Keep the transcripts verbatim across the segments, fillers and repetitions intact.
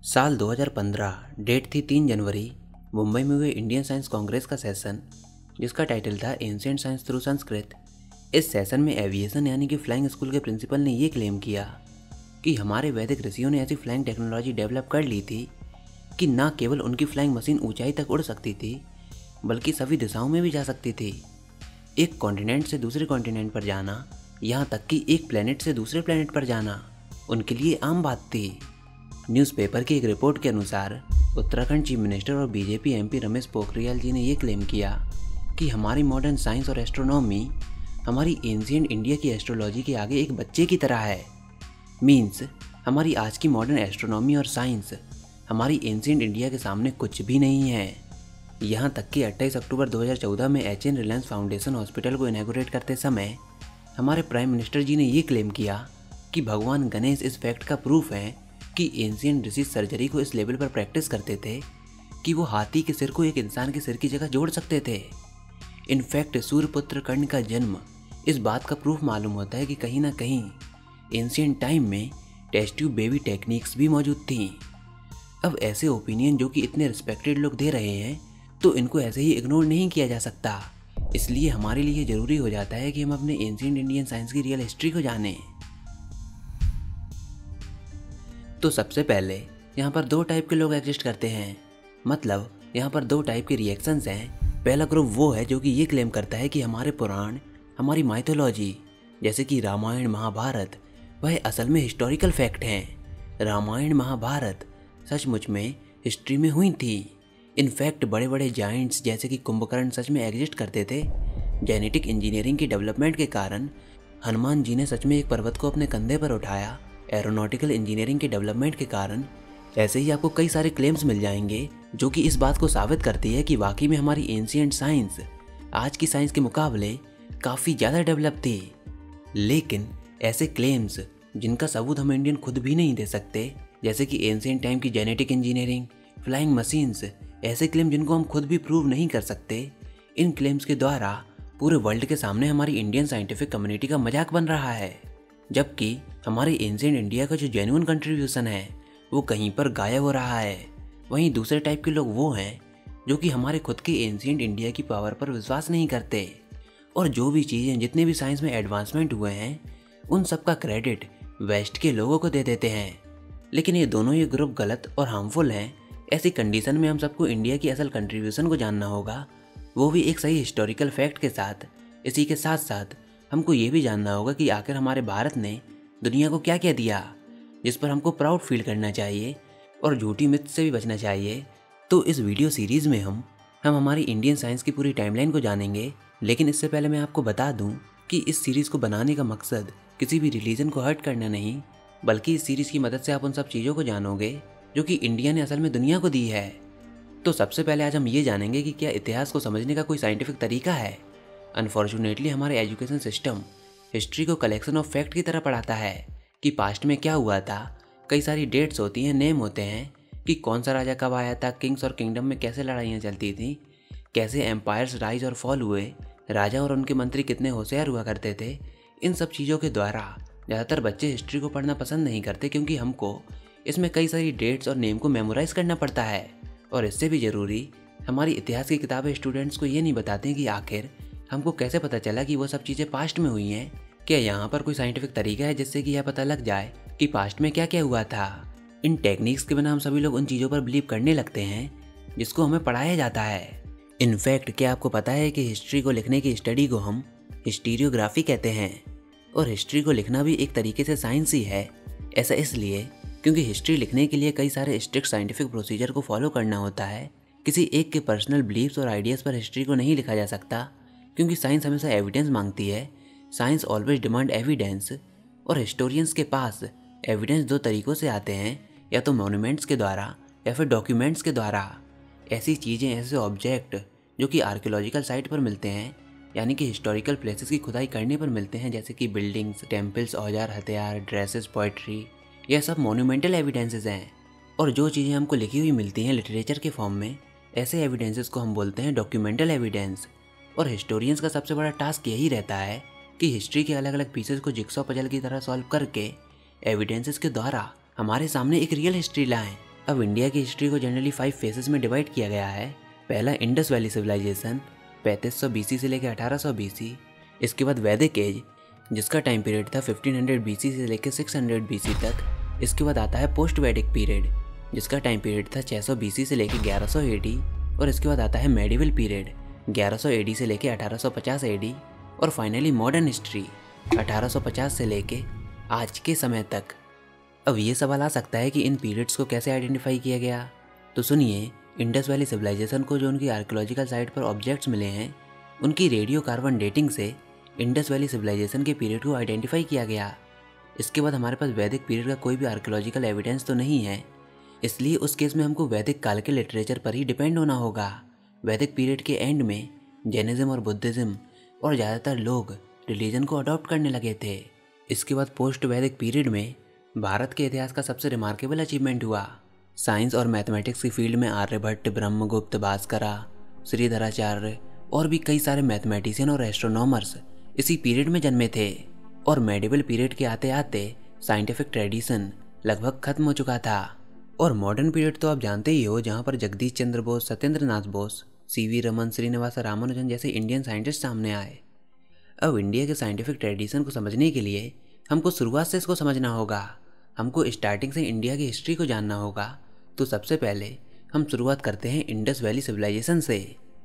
साल दो हज़ार पंद्रह, डेट थी तीन जनवरी। मुंबई में हुए इंडियन साइंस कांग्रेस का सेशन, जिसका टाइटल था एंशिएंट साइंस थ्रू संस्कृत। इस सेशन में एविएशन यानी कि फ्लाइंग स्कूल के प्रिंसिपल ने ये क्लेम किया कि हमारे वैदिक ऋषियों ने ऐसी फ्लाइंग टेक्नोलॉजी डेवलप कर ली थी कि न केवल उनकी फ्लाइंग मशीन ऊंचाई तक उड़ सकती थी, बल्कि सभी दिशाओं में भी जा सकती थी। एक कॉन्टिनेंट से दूसरे कॉन्टिनेंट पर जाना, यहाँ तक कि एक प्लेनेट से दूसरे प्लेनेट पर जाना उनके लिए आम बात थी। न्यूज़पेपर की एक रिपोर्ट के अनुसार उत्तराखंड चीफ मिनिस्टर और बीजेपी एमपी रमेश पोखरियाल जी ने यह क्लेम किया कि हमारी मॉडर्न साइंस और एस्ट्रोनॉमी हमारी एंशिएंट इंडिया की एस्ट्रोलॉजी के आगे एक बच्चे की तरह है। मीन्स हमारी आज की मॉडर्न एस्ट्रोनॉमी और साइंस हमारी एंशिएंट इंडिया के सामने कुछ भी नहीं है। यहाँ तक कि अट्ठाईस अक्टूबर दो हज़ार चौदह में H N Reliance Foundation hospital को इनॉग्रेट करते समय हमारे प्राइम मिनिस्टर जी ने ये क्लेम किया कि भगवान गणेश इस फैक्ट का प्रूफ है कि एंशिएंट ऋषि सर्जरी को इस लेवल पर प्रैक्टिस करते थे कि वो हाथी के सिर को एक इंसान के सिर की जगह जोड़ सकते थे। इनफैक्ट सूर्यपुत्र कर्ण का जन्म इस बात का प्रूफ मालूम होता है कि कहीं ना कहीं एंशिएंट टाइम में टेस्ट ट्यूब बेबी टेक्निक्स भी मौजूद थी। अब ऐसे ओपिनियन जो कि इतने रिस्पेक्टेड लोग दे रहे हैं, तो इनको ऐसे ही इग्नोर नहीं किया जा सकता। इसलिए हमारे लिए ज़रूरी हो जाता है कि हम अपने एंशिएंट इंडियन साइंस की रियल हिस्ट्री को जानें। तो सबसे पहले यहाँ पर दो टाइप के लोग एग्जिस्ट करते हैं, मतलब यहाँ पर दो टाइप के रिएक्शंस हैं। पहला ग्रुप वो है जो कि ये क्लेम करता है कि हमारे पुराण, हमारी माइथोलॉजी जैसे कि रामायण महाभारत, वह असल में हिस्टोरिकल फैक्ट हैं। रामायण महाभारत सचमुच में हिस्ट्री में हुई थी। इनफैक्ट बड़े बड़े जाइंट्स जैसे कि कुंभकर्ण सच में एग्जिस्ट करते थे। जेनेटिक इंजीनियरिंग की डेवलपमेंट के कारण हनुमान जी ने सच में एक पर्वत को अपने कंधे पर उठाया। एरोनॉटिकल इंजीनियरिंग के डेवलपमेंट के कारण ऐसे ही आपको कई सारे क्लेम्स मिल जाएंगे जो कि इस बात को साबित करती है कि वाकई में हमारी एंशिएंट साइंस आज की साइंस के मुकाबले काफ़ी ज़्यादा डेवलप थी। लेकिन ऐसे क्लेम्स जिनका सबूत हम इंडियन खुद भी नहीं दे सकते, जैसे कि एंशिएंट टाइम की जेनेटिक इंजीनियरिंग, फ्लाइंग मशीन्स, ऐसे क्लेम जिनको हम खुद भी प्रूव नहीं कर सकते, इन क्लेम्स के द्वारा पूरे वर्ल्ड के सामने हमारी इंडियन साइंटिफिक कम्युनिटी का मजाक बन रहा है। जबकि हमारे एंशिएंट इंडिया का जो जेन्युइन कंट्रीब्यूशन है वो कहीं पर गायब हो रहा है। वहीं दूसरे टाइप के लोग वो हैं जो कि हमारे खुद के एंशिएंट इंडिया की पावर पर विश्वास नहीं करते, और जो भी चीज़ें जितने भी साइंस में एडवांसमेंट हुए हैं उन सब का क्रेडिट वेस्ट के लोगों को दे देते हैं। लेकिन ये दोनों ही ग्रुप गलत और हार्मफुल हैं। ऐसी कंडीशन में हम सबको इंडिया की असल कंट्रीब्यूशन को जानना होगा, वो भी एक सही हिस्टोरिकल फैक्ट के साथ। इसी के साथ साथ हमको ये भी जानना होगा कि आखिर हमारे भारत ने दुनिया को क्या क्या दिया, जिस पर हमको प्राउड फील करना चाहिए और झूठी मिथ से भी बचना चाहिए। तो इस वीडियो सीरीज़ में हम हम हमारी इंडियन साइंस की पूरी टाइमलाइन को जानेंगे। लेकिन इससे पहले मैं आपको बता दूं कि इस सीरीज़ को बनाने का मकसद किसी भी रिलीजन को हर्ट करना नहीं, बल्कि इस सीरीज़ की मदद से आप उन सब चीज़ों को जानोगे जो कि इंडिया ने असल में दुनिया को दी है। तो सबसे पहले आज हम ये जानेंगे कि क्या इतिहास को समझने का कोई साइंटिफिक तरीका है। अनफॉर्चुनेटली हमारे एजुकेशन सिस्टम हिस्ट्री को कलेक्शन ऑफ फैक्ट की तरह पढ़ाता है कि पास्ट में क्या हुआ था। कई सारी डेट्स होती हैं, नेम होते हैं कि कौन सा राजा कब आया था, किंग्स और किंगडम में कैसे लड़ाइयाँ चलती थी, कैसे एम्पायर्स राइज और फॉल हुए, राजा और उनके मंत्री कितने होशियार हुआ करते थे। इन सब चीज़ों के द्वारा ज़्यादातर बच्चे हिस्ट्री को पढ़ना पसंद नहीं करते, क्योंकि हमको इसमें कई सारी डेट्स और नेम को मेमोराइज करना पड़ता है। और इससे भी ज़रूरी, हमारी इतिहास की किताबें स्टूडेंट्स को ये नहीं बताती कि आखिर हमको कैसे पता चला कि वो सब चीज़ें पास्ट में हुई हैं। क्या यहाँ पर कोई साइंटिफिक तरीका है जिससे कि यह पता लग जाए कि पास्ट में क्या क्या हुआ था। इन टेक्निक्स के बिना हम सभी लोग उन चीज़ों पर बिलीव करने लगते हैं जिसको हमें पढ़ाया जाता है। इनफैक्ट क्या आपको पता है कि हिस्ट्री को लिखने की स्टडी को हम हिस्टीरियोग्राफी कहते हैं, और हिस्ट्री को लिखना भी एक तरीके से साइंस ही है। ऐसा इसलिए क्योंकि हिस्ट्री लिखने के लिए कई सारे स्ट्रिक्ट साइंटिफिक प्रोसीजर को फॉलो करना होता है। किसी एक के पर्सनल बिलीव्स और आइडियाज़ पर हिस्ट्री को नहीं लिखा जा सकता, क्योंकि साइंस हमेशा एविडेंस मांगती है। साइंस ऑलवेज डिमांड एविडेंस, और हिस्टोरियंस के पास एविडेंस दो तरीक़ों से आते हैं, या तो मॉन्यूमेंट्स के द्वारा या फिर डॉक्यूमेंट्स के द्वारा। ऐसी चीज़ें, ऐसे ऑब्जेक्ट जो कि आर्कियोलॉजिकल साइट पर मिलते हैं, यानी कि हिस्टोरिकल प्लेसेस की खुदाई करने पर मिलते हैं, जैसे कि बिल्डिंग्स, टेम्पल्स, औजार, हथियार, ड्रेसेस, पोइट्री, यह सब मॉन्यूमेंटल एविडेंसेस हैं। और जो चीज़ें हमको लिखी हुई मिलती हैं लिटरेचर के फॉर्म में, ऐसे एविडेंसेस को हम बोलते हैं डॉक्यूमेंटल एविडेंस। और हिस्टोरियंस का सबसे बड़ा टास्क यही रहता है कि हिस्ट्री के अलग अलग पीसेस को जिक्सॉ पजल की तरह सॉल्व करके एविडेंसेस के द्वारा हमारे सामने एक रियल हिस्ट्री लाएं। अब इंडिया की हिस्ट्री को जनरली फाइव फेजेस में डिवाइड किया गया है। पहला इंडस वैली सिविलाइजेशन पैंतीस सौ बीसी से लेकर अठारह सौ बीसी। इसके बाद वैदिक एज जिसका टाइम पीरियड था फिफ्टीन हंड्रेड बीसी से लेकर सिक्स हंड्रेड बीसी तक। इसके बाद आता है पोस्ट वैदिक पीरियड जिसका टाइम पीरियड था छह सौ बीसी से लेकर ग्यारह सौ एडी। और इसके बाद आता है मेडिवल पीरियड ग्यारह सौ एडी से लेकर अठारह सौ पचास एडी। और फाइनली मॉडर्न हिस्ट्री अठारह सौ पचास से लेकर आज के समय तक। अब ये सवाल आ सकता है कि इन पीरियड्स को कैसे आइडेंटिफाई किया गया। तो सुनिए, इंडस वैली सिविलाइजेशन को जो उनकी आर्कियोलॉजिकल साइट पर ऑब्जेक्ट्स मिले हैं उनकी रेडियो कार्बन डेटिंग से इंडस वैली सिविलाइजेशन के पीरियड को आइडेंटिफाई किया गया। इसके बाद हमारे पास वैदिक पीरियड का कोई भी आर्कियोलॉजिकल एविडेंस तो नहीं है, इसलिए उस केस में हमको वैदिक काल के लिटरेचर पर ही डिपेंड होना होगा। वैदिक पीरियड के एंड में जैनिज्म और बुद्धिज्म और ज़्यादातर लोग रिलीजन को अडॉप्ट करने लगे थे। इसके बाद पोस्ट वैदिक पीरियड में भारत के इतिहास का सबसे रिमार्केबल अचीवमेंट हुआ। साइंस और मैथमेटिक्स की फील्ड में आर्यभट्ट, ब्रह्मगुप्त, भास्करा, श्रीधराचार्य और भी कई सारे मैथमेटिशियन और एस्ट्रोनॉमर्स इसी पीरियड में जन्मे थे। और मेडिवल पीरियड के आते आते साइंटिफिक ट्रेडिशन लगभग खत्म हो चुका था। और मॉडर्न पीरियड तो आप जानते ही हो, जहाँ पर जगदीश चंद्र बोस, सत्येंद्र नाथ बोस, सी वी रमन, श्रीनिवास रामानुजन जैसे इंडियन साइंटिस्ट सामने आए। अब इंडिया के साइंटिफिक ट्रेडिशन को समझने के लिए हमको शुरुआत से इसको समझना होगा। हमको स्टार्टिंग से इंडिया की हिस्ट्री को जानना होगा। तो सबसे पहले हम शुरुआत करते हैं इंडस वैली सिविलाइजेशन से।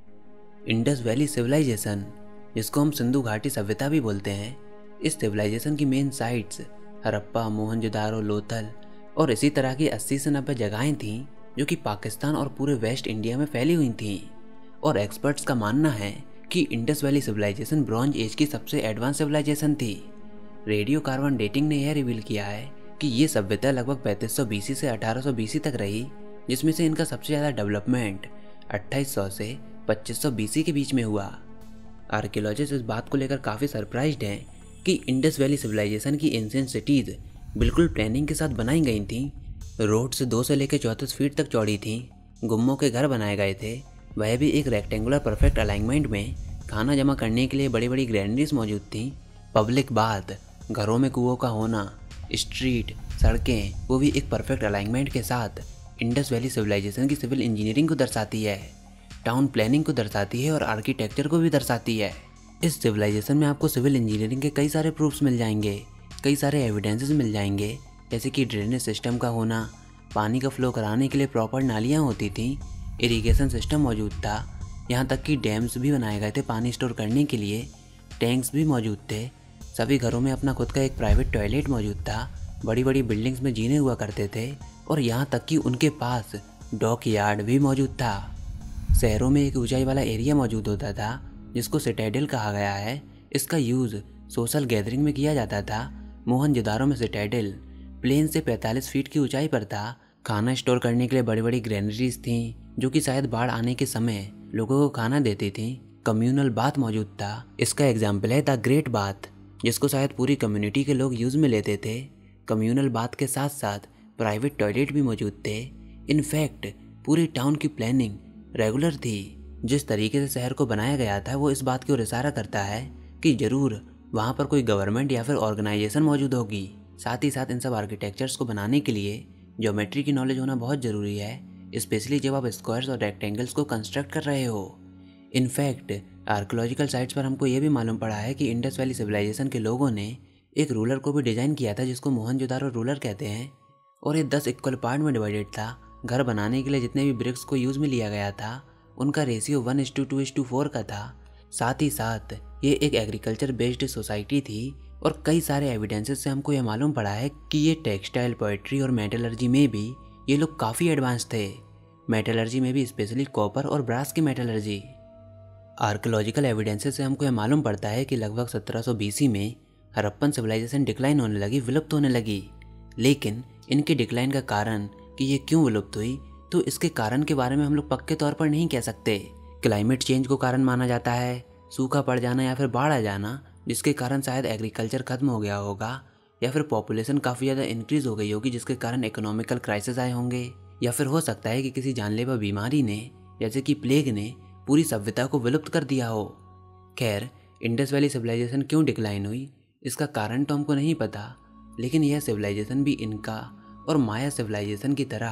इंडस वैली सिविलाइजेशन, जिसको हम सिंधु घाटी सभ्यता भी बोलते हैं, इस सिविलाइजेशन की मेन साइट्स हड़प्पा, मोहनजोदारो, लोथल और इसी तरह की अस्सी से नब्बे जगहें थीं जो कि पाकिस्तान और पूरे वेस्ट इंडिया में फैली हुई थीं। और एक्सपर्ट्स का मानना है कि Indus valley civilisation bronze age की सबसे एडवांस सिविलाइजेशन थी। रेडियो कार्बन डेटिंग ने यह रिवील किया है कि ये सभ्यता लगभग पैंतीस सौ बीसी से अठारह सौ बीसी तक रही, जिसमें से इनका सबसे ज़्यादा डेवलपमेंट अट्ठाईस सौ से पच्चीस सौ बीसी के बीच में हुआ। आर्कियोलॉजिस्ट इस बात को लेकर काफ़ी सरप्राइज्ड हैं कि इंडस वैली सिविलाइजेशन की एंशिएंट सिटीज़ बिल्कुल प्लानिंग के साथ बनाई गई थीं। रोड से दो से लेकर चौंतीस फीट तक चौड़ी थीं। गुम्मों के घर बनाए गए थे, वह भी एक रेक्टेंगुलर परफेक्ट अलाइनमेंट में। खाना जमा करने के लिए बड़ी बड़ी ग्रैंडरीज मौजूद थीं। पब्लिक बाथ, घरों में कुओं का होना, स्ट्रीट, सड़कें, वो भी एक परफेक्ट अलाइनमेंट के साथ इंडस वैली सिविलाइजेशन की सिविल इंजीनियरिंग को दर्शाती है, टाउन प्लानिंग को दर्शाती है और आर्किटेक्चर को भी दर्शाती है। इस सिविलाइजेशन में आपको सिविल इंजीनियरिंग के कई सारे प्रूफ्स मिल जाएंगे, कई सारे एविडेंसेस मिल जाएंगे, जैसे कि ड्रेनेज सिस्टम का होना, पानी का फ्लो कराने के लिए प्रॉपर नालियाँ होती थीं, इरिगेशन सिस्टम मौजूद था, यहाँ तक कि डैम्स भी बनाए गए थे पानी स्टोर करने के लिए, टैंक्स भी मौजूद थे। सभी घरों में अपना खुद का एक प्राइवेट टॉयलेट मौजूद था, बड़ी बड़ी बिल्डिंग्स में जीने हुआ करते थे और यहाँ तक कि उनके पास डॉक यार्ड भी मौजूद था। शहरों में एक ऊंचाई वाला एरिया मौजूद होता था जिसको सिटाडेल कहा गया है। इसका यूज़ सोशल गैदरिंग में किया जाता था। मोहनजोदारो में सिटाडेल प्लेन से पैंतालीस फीट की ऊंचाई पर था। खाना स्टोर करने के लिए बड़ी बड़ी ग्रैनरीज थीं जो कि शायद बाढ़ आने के समय लोगों को खाना देती थीं। कम्यूनल बाथ मौजूद था। इसका एग्जाम्पल है द ग्रेट बाथ, जिसको शायद पूरी कम्युनिटी के लोग यूज़ में लेते थे। कम्यूनल बाथ के साथ साथ प्राइवेट टॉयलेट भी मौजूद थे। इनफैक्ट पूरी टाउन की प्लानिंग रेगुलर थी। जिस तरीके से शहर को बनाया गया था वो इस बात की ओर इशारा करता है कि ज़रूर वहाँ पर कोई गवर्नमेंट या फिर ऑर्गेनाइजेशन मौजूद होगी। साथ ही साथ इन सब आर्किटेक्चर्स को बनाने के लिए ज्योमेट्री की नॉलेज होना बहुत ज़रूरी है, स्पेशली जब आप स्क्वायर्स और रेक्टेंगल्स को कंस्ट्रक्ट कर रहे हो। इनफैक्ट आर्कियोलॉजिकल साइट्स पर हमको ये भी मालूम पड़ा है कि इंडस वैली सिविलाइजेशन के लोगों ने एक रूलर को भी डिज़ाइन किया था जिसको मोहनजोदारो रूलर कहते हैं, और ये दस इक्वल पार्ट में डिवाइडेड था। घर बनाने के लिए जितने भी ब्रिक्स को यूज़ में लिया गया था उनका ratio one is to two is to four का था। साथ ही साथ ये एक एग्रीकल्चर बेस्ड सोसाइटी थी और कई सारे एविडेंसेस से हमको ये मालूम पड़ा है कि ये टेक्सटाइल, पोएट्री और मेटलर्जी में भी ये लोग काफ़ी एडवांस थे। मेटलर्जी में भी स्पेशली कॉपर और ब्रास की मेटलर्जी। आर्कियोलॉजिकल एविडेंसेस से हमको ये मालूम पड़ता है कि लगभग सत्रह सौ बीसी में हड़प्पन सिविलाइजेशन डिक्लाइन होने लगी, विलुप्त होने लगी। लेकिन इनके डिक्लाइन का कारण कि ये क्यों विलुप्त हुई, तो इसके कारण के बारे में हम लोग पक्के तौर पर नहीं कह सकते। क्लाइमेट चेंज को कारण माना जाता है, सूखा पड़ जाना या फिर बाढ़ आ जाना, जिसके कारण शायद एग्रीकल्चर खत्म हो गया होगा, या फिर पॉपुलेशन काफ़ी ज़्यादा इंक्रीज़ हो गई होगी जिसके कारण इकोनॉमिकल क्राइसिस आए होंगे, या फिर हो सकता है कि किसी जानलेवा बीमारी ने जैसे कि प्लेग ने पूरी सभ्यता को विलुप्त कर दिया हो। खैर, इंडस वैली सिविलाइजेशन क्यों डिक्लाइन हुई इसका कारण तो हमको नहीं पता, लेकिन यह सिविलाइजेशन भी इनका और माया सिविलाइजेशन की तरह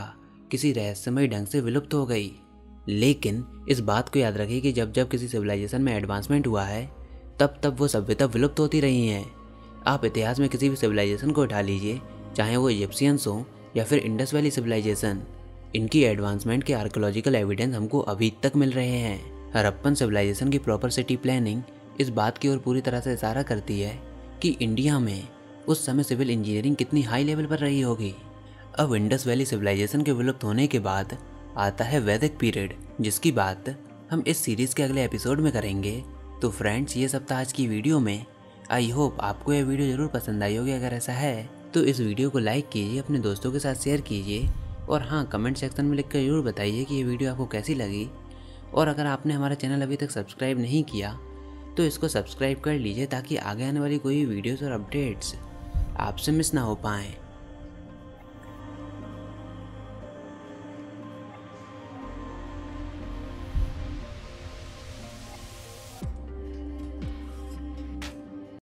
किसी रहस्यमय ढंग से विलुप्त हो गई। लेकिन इस बात को याद रखिए कि जब जब किसी सिविलाइजेशन में एडवांसमेंट हुआ है तब तब वो सभ्यता विलुप्त होती रही हैं। आप इतिहास में किसी भी सिविलाइजेशन को उठा लीजिए, चाहे वो इजिप्शियंस हों या फिर इंडस वैली सिविलाइजेशन, इनकी एडवांसमेंट के आर्कोलॉजिकल एविडेंस हमको अभी तक मिल रहे हैं। हड़प्पन सिविलाइजेशन की प्रॉपर सिटी प्लानिंग इस बात की ओर पूरी तरह से इशारा करती है कि इंडिया में उस समय सिविल इंजीनियरिंग कितनी हाई लेवल पर रही होगी। अब इंडस वैली सिविलाइजेशन के विलुप्त होने के बाद आता है वैदिक पीरियड, जिसकी बात हम इस सीरीज़ के अगले एपिसोड में करेंगे। तो फ्रेंड्स, ये सब था आज की वीडियो में। आई होप आपको यह वीडियो ज़रूर पसंद आई होगी। अगर ऐसा है तो इस वीडियो को लाइक कीजिए, अपने दोस्तों के साथ शेयर कीजिए और हाँ, कमेंट सेक्शन में लिखकर ज़रूर बताइए कि ये वीडियो आपको कैसी लगी। और अगर आपने हमारा चैनल अभी तक सब्सक्राइब नहीं किया तो इसको सब्सक्राइब कर लीजिए ताकि आगे आने वाली कोई वीडियोज़ और अपडेट्स आपसे मिस ना हो पाएँ।